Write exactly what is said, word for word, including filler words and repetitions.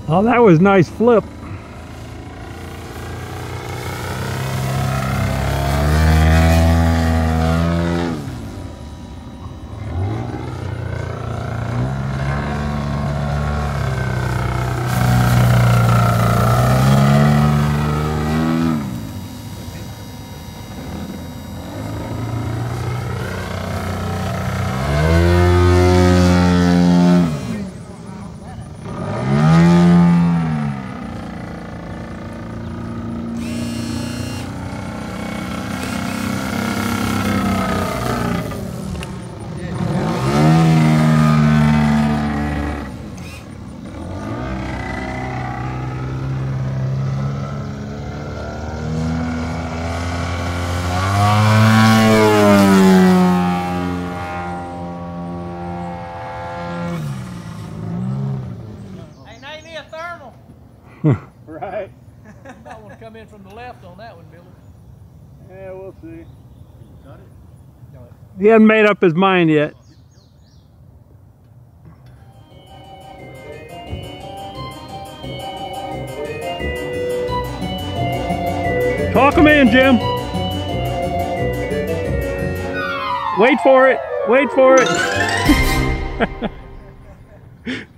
Oh, that was nice flip. Right. You might want to come in from the left on that one, Billy. Yeah, we'll see. Got it? Got it. He hasn't made up his mind yet. Talk him in, Jim. Wait for it. Wait for it.